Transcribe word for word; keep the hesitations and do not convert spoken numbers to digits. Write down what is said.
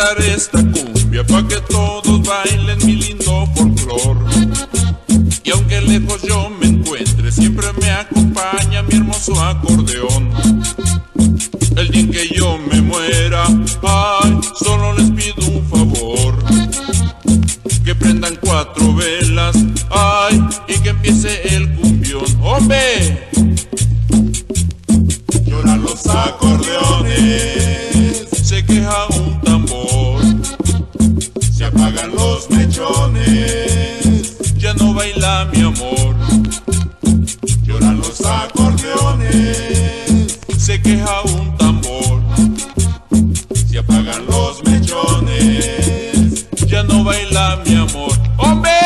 cantar esta cumbia pa' que todos bailen mi lindo folclor. Y aunque lejos yo me encuentre, siempre me acompaña mi hermoso acordeón. El día en que yo me muera, ay, solo les pido un favor: que prendan cuatro velas, ay, y que empiece el cumbión. ¡Hombre! Lloran los acordeones, Se queja un tambor, se apagan los mechones, ya no baila mi amor. lloran los acordeones, Se queja un tambor, se apagan los mechones, ya no baila mi amor. ¡Hombre!